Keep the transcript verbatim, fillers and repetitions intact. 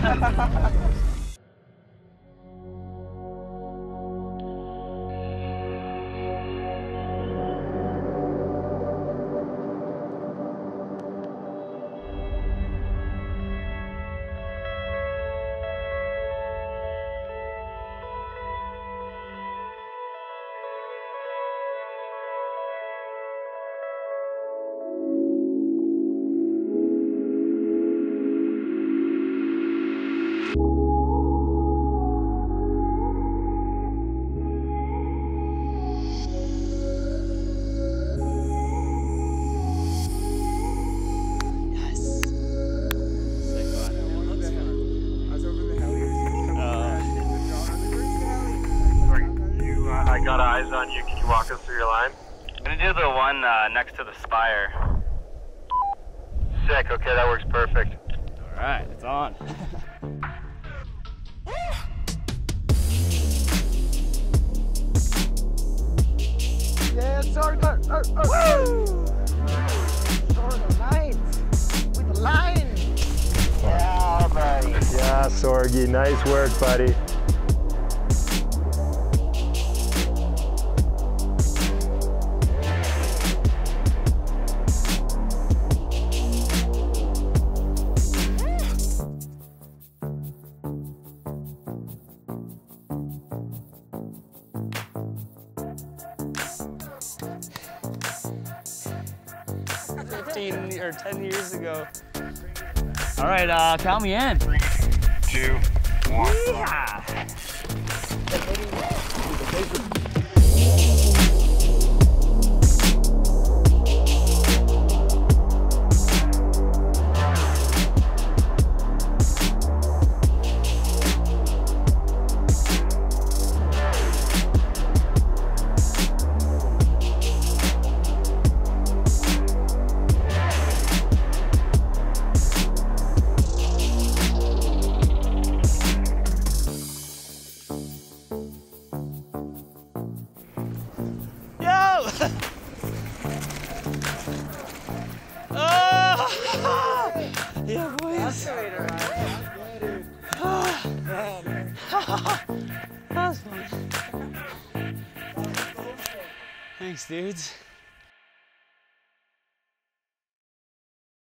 I got eyes on you. Can you walk us through your line? I'm gonna do the one uh, next to the spire. Sick. Okay, that works perfect. All right, it's on. Yeah, Sorge! Oh, oh, oh. Sorge, nice! With the line! Yeah, buddy. Yeah, Sorge. Nice work, buddy. fifteen or ten years ago. All right, uh, count me in. Three, two, one. Yeah. Oh! Yeah, boys. That was fun. Thanks, dudes.